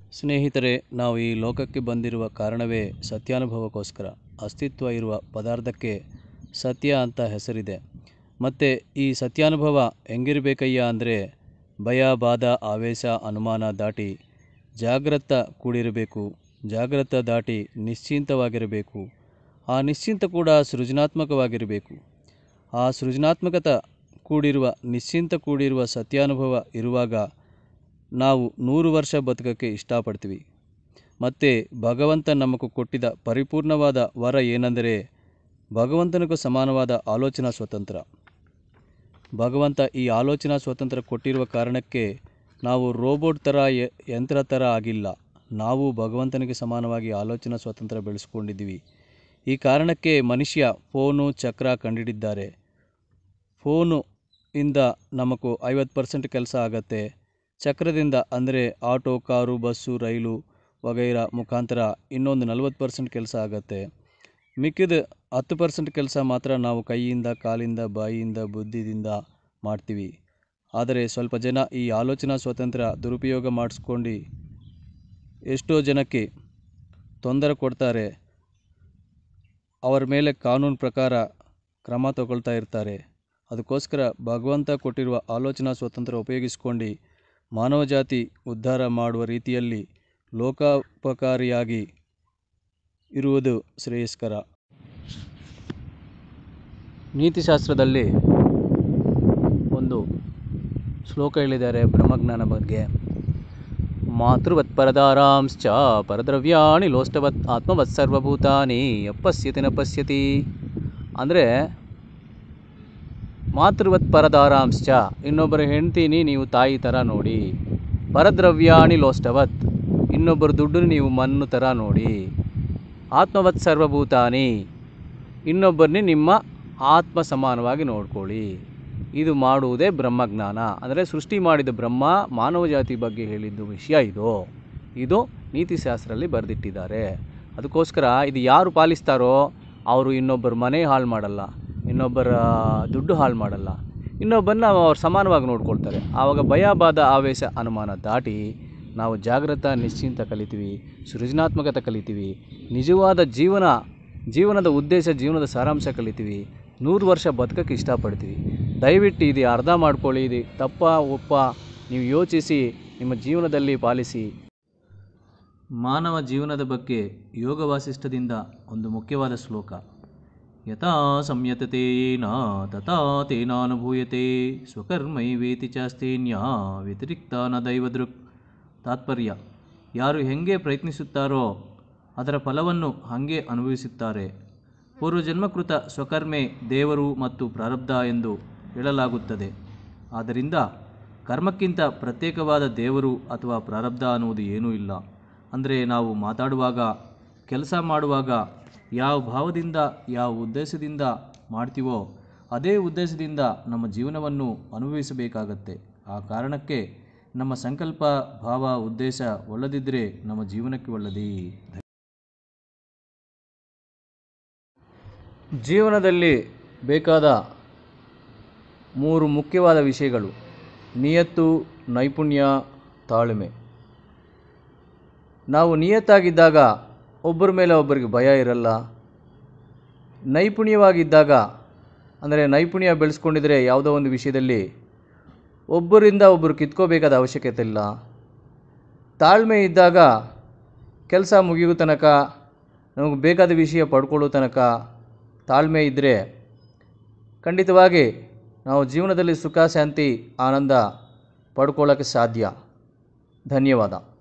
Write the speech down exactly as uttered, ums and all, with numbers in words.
ಸ್ನೇಹಿತರೆ, ನಾವು ಈ ಲೋಕಕ್ಕೆ ಬಂದಿರುವ ಕಾರಣವೇ ಸತ್ಯಾನುಭವಕ್ಕೋಸ್ಕರ. ಅಸ್ತಿತ್ವ ಇರುವ ಪದಾರ್ಥಕ್ಕೆ ಸತ್ಯ ಅಂತ ಹೆಸರಿದೆ. ಮತ್ತು ಈ ಸತ್ಯಾನುಭವ ಹೆಂಗಿರಬೇಕಯ್ಯ ಅಂದರೆ ಭಯ, ಬಾಧ, ಆವೇಶ, ಅನುಮಾನ ದಾಟಿ ಜಾಗೃತ ಕೂಡಿರಬೇಕು. ಜಾಗೃತ ದಾಟಿ ನಿಶ್ಚಿಂತವಾಗಿರಬೇಕು. ಆ ನಿಶ್ಚಿಂತ ಕೂಡ ಸೃಜನಾತ್ಮಕವಾಗಿರಬೇಕು. ಆ ಸೃಜನಾತ್ಮಕತೆ ಕೂಡಿರುವ ನಿಶ್ಚಿಂತ ಕೂಡಿರುವ ಸತ್ಯಾನುಭವ ಇರುವಾಗ ನಾವು ನೂರು ವರ್ಷ ಬದುಕಕ್ಕೆ ಇಷ್ಟಪಡ್ತೀವಿ. ಮತ್ತು ಭಗವಂತ ನಮಗೂ ಕೊಟ್ಟಿದ್ದ ಪರಿಪೂರ್ಣವಾದ ವರ ಏನೆಂದರೆ ಭಗವಂತನಿಗೂ ಸಮಾನವಾದ ಆಲೋಚನಾ ಸ್ವಾತಂತ್ರ್ಯ. ಭಗವಂತ ಈ ಆಲೋಚನಾ ಸ್ವಾತಂತ್ರ್ಯ ಕೊಟ್ಟಿರುವ ಕಾರಣಕ್ಕೆ ನಾವು ರೋಬೋಟ್ ಥರ ಯಂತ್ರ ಥರ ಆಗಿಲ್ಲ. ನಾವು ಭಗವಂತನಿಗೆ ಸಮಾನವಾಗಿ ಆಲೋಚನಾ ಸ್ವಾತಂತ್ರ್ಯ ಬೆಳೆಸ್ಕೊಂಡಿದ್ದೀವಿ. ಈ ಕಾರಣಕ್ಕೆ ಮನುಷ್ಯ ಫೋನು ಚಕ್ರ ಕಂಡುಹಿಡಿದಿದ್ದಾರೆ. ಫೋನು ಇಂದ ನಮಗೂ ಐವತ್ತು ಪರ್ಸೆಂಟ್ ಕೆಲಸ ಆಗತ್ತೆ. ಚಕ್ರದಿಂದ ಅಂದರೆ ಆಟೋ, ಕಾರು, ಬಸ್ಸು, ರೈಲು ವಗೈರ ಮುಖಾಂತರ ಇನ್ನೊಂದು ನಲ್ವತ್ತು ಪರ್ಸೆಂಟ್ ಕೆಲಸ ಆಗತ್ತೆ. ಮಿಕ್ಕಿದ ಹತ್ತು ಪರ್ಸೆಂಟ್ ಕೆಲಸ ಮಾತ್ರ ನಾವು ಕೈಯಿಂದ, ಕಾಲಿಂದ, ಬಾಯಿಯಿಂದ, ಬುದ್ಧಿಯಿಂದ ಮಾಡ್ತೀವಿ. ಆದರೆ ಸ್ವಲ್ಪ ಜನ ಈ ಆಲೋಚನಾ ಸ್ವಾತಂತ್ರ್ಯ ದುರುಪಯೋಗ ಮಾಡಿಸ್ಕೊಂಡು ಎಷ್ಟೋ ಜನಕ್ಕೆ ತೊಂದರೆ ಕೊಡ್ತಾರೆ. ಅವರ ಮೇಲೆ ಕಾನೂನು ಪ್ರಕಾರ ಕ್ರಮ ತಗೊಳ್ತಾ ಇರ್ತಾರೆ. ಅದಕ್ಕೋಸ್ಕರ ಭಗವಂತ ಕೊಟ್ಟಿರುವ ಆಲೋಚನಾ ಸ್ವಾತಂತ್ರ್ಯ ಉಪಯೋಗಿಸ್ಕೊಂಡು ಮಾನವ ಜಾತಿ ಉದ್ಧಾರ ಮಾಡುವ ರೀತಿಯಲ್ಲಿ ಲೋಕೋಪಕಾರಿಯಾಗಿ ಇರುವುದು ಶ್ರೇಯಸ್ಕರ. ನೀತಿಶಾಸ್ತ್ರದಲ್ಲಿ ಒಂದು ಶ್ಲೋಕ ಹೇಳಿದ್ದಾರೆ ಬ್ರಹ್ಮಜ್ಞಾನ ಬಗ್ಗೆ. ಮಾತೃವತ್ ಪರದಾರಾಂಶ್ಚ ಪರದ್ರವ್ಯಾಣಿ ಲೋಷ್ಟವತ್ ಆತ್ಮವತ್ ಸರ್ವಭೂತಾನಿ ಅಪಶ್ಯತಿ ನ ಪಶ್ಯತಿ. ಅಂದರೆ ಮಾತೃವತ್ ಪರದಾರಾಂಶ್ಚ, ಇನ್ನೊಬ್ಬರ ಹೆಂಡ್ತೀನಿ ನೀವು ತಾಯಿ ಥರ ನೋಡಿ. ಪರದ್ರವ್ಯಾಣಿ ಲೋಷ್ಟವತ್, ಇನ್ನೊಬ್ಬರ ದುಡ್ಡು ನೀವು ಮಣ್ಣು ಥರ ನೋಡಿ. ಆತ್ಮವತ್ ಸರ್ವಭೂತಾನಿ, ಇನ್ನೊಬ್ಬರನ್ನೇ ನಿಮ್ಮ ಆತ್ಮ ಸಮಾನವಾಗಿ ನೋಡ್ಕೊಳ್ಳಿ. ಇದು ಮಾಡುವುದೇ ಬ್ರಹ್ಮಜ್ಞಾನ. ಅಂದರೆ ಸೃಷ್ಟಿ ಮಾಡಿದ ಬ್ರಹ್ಮ ಮಾನವ ಜಾತಿ ಬಗ್ಗೆ ಹೇಳಿದ್ದು ವಿಷಯ ಇದು. ಇದು ನೀತಿಶಾಸ್ತ್ರದಲ್ಲಿ ಬರೆದಿಟ್ಟಿದ್ದಾರೆ. ಅದಕ್ಕೋಸ್ಕರ ಇದು ಯಾರು ಪಾಲಿಸ್ತಾರೋ ಅವರು ಇನ್ನೊಬ್ಬರ ಮನೆ ಹಾಳು ಮಾಡಲ್ಲ, ಇನ್ನೊಬ್ಬರ ದುಡ್ಡು ಹಾಳು ಮಾಡಲ್ಲ, ಇನ್ನೊಬ್ಬರನ್ನ ಅವ್ರು ಸಮಾನವಾಗಿ ನೋಡ್ಕೊಳ್ತಾರೆ. ಆವಾಗ ಭಯ, ಬಾಧ, ಆವೇಶ, ಅನುಮಾನ ದಾಟಿ ನಾವು ಜಾಗೃತ ನಿಶ್ಚಿಂತ ಕಲಿತೀವಿ, ಸೃಜನಾತ್ಮಕತೆ ಕಲಿತೀವಿ, ನಿಜವಾದ ಜೀವನ ಜೀವನದ ಉದ್ದೇಶ, ಜೀವನದ ಸಾರಾಂಶ ಕಲಿತೀವಿ, ನೂರು ವರ್ಷ ಬದುಕಕ್ಕೆ ಇಷ್ಟಪಡ್ತೀವಿ. ದಯವಿಟ್ಟು ಇದು ಅರ್ಥ ಮಾಡ್ಕೊಳ್ಳಿ. ಇದು ತಪ್ಪ ಒಪ್ಪ ನೀವು ಯೋಚಿಸಿ ನಿಮ್ಮ ಜೀವನದಲ್ಲಿ ಪಾಲಿಸಿ. ಮಾನವ ಜೀವನದ ಬಗ್ಗೆ ಯೋಗ ವಾಸಿಷ್ಠದಿಂದ ಒಂದು ಮುಖ್ಯವಾದ ಶ್ಲೋಕ. ಯಥಾ ಸಂಯತತೆ ಯೇನ ತಥಾ ತೇನಾನುಭೂಯತೆ ಸ್ವಕರ್ಮೈವೇತಿ ಚಾಸ್ತೇನ್ಯ ವ್ಯತಿರಿಕ್ತ ನ ದೈವದೃಕ್. ತಾತ್ಪರ್ಯ: ಯಾರು ಹೇಗೆ ಪ್ರಯತ್ನಿಸುತ್ತಾರೋ ಅದರ ಫಲವನ್ನು ಹಾಗೆ ಅನುಭವಿಸುತ್ತಾರೆ. ಪೂರ್ವಜನ್ಮಕೃತ ಸ್ವಕರ್ಮೆ ದೇವರು ಮತ್ತು ಪ್ರಾರಬ್ಧ ಎಂದು ಹೇಳಲಾಗುತ್ತದೆ. ಆದ್ದರಿಂದ ಕರ್ಮಕ್ಕಿಂತ ಪ್ರತ್ಯೇಕವಾದ ದೇವರು ಅಥವಾ ಪ್ರಾರಬ್ಧ ಅನ್ನುವುದು ಏನೂ ಇಲ್ಲ. ಅಂದರೆ ನಾವು ಮಾತಾಡುವಾಗ, ಕೆಲಸ ಮಾಡುವಾಗ ಯಾವ ಭಾವದಿಂದ, ಯಾವ ಉದ್ದೇಶದಿಂದ ಮಾಡ್ತೀವೋ ಅದೇ ಉದ್ದೇಶದಿಂದ ನಮ್ಮ ಜೀವನವನ್ನು ಅನುಭವಿಸಬೇಕಾಗತ್ತೆ. ಆ ಕಾರಣಕ್ಕೆ ನಮ್ಮ ಸಂಕಲ್ಪ, ಭಾವ, ಉದ್ದೇಶ ಒಳ್ಳೆದಿದ್ದರೆ ನಮ್ಮ ಜೀವನಕ್ಕೆ ಒಳ್ಳೆಯದೇ. ಜೀವನದಲ್ಲಿ ಬೇಕಾದ ಮೂರು ಮುಖ್ಯವಾದ ವಿಷಯಗಳು: ನಿಯತ್ತು, ನೈಪುಣ್ಯ, ತಾಳ್ಮೆ. ನಾವು ನಿಯತ್ತಾಗಿದ್ದಾಗ ಒಬ್ಬರ ಮೇಲೆ ಒಬ್ಬರಿಗೆ ಭಯ ಇರಲ್ಲ. ನೈಪುಣ್ಯವಾಗಿದ್ದಾಗ ಅಂದರೆ ನೈಪುಣ್ಯ ಬೆಳೆಸ್ಕೊಂಡಿದ್ರೆ ಯಾವುದೋ ಒಂದು ವಿಷಯದಲ್ಲಿ ಒಬ್ಬರಿಂದ ಒಬ್ಬರು ಕಿತ್ಕೋಬೇಕಾದ ಅವಶ್ಯಕತೆ ಇಲ್ಲ. ತಾಳ್ಮೆ ಇದ್ದಾಗ ಕೆಲಸ ಮುಗಿಯೋ ತನಕ, ನಮಗೆ ಬೇಕಾದ ವಿಷಯ ಪಡ್ಕೊಳ್ಳೋ ತನಕ ತಾಳ್ಮೆ ಇದ್ದರೆ ಖಂಡಿತವಾಗಿ ನಾವು ಜೀವನದಲ್ಲಿ ಸುಖ, ಶಾಂತಿ, ಆನಂದ ಪಡ್ಕೊಳ್ಳೋಕ್ಕೆ ಸಾಧ್ಯ. ಧನ್ಯವಾದ.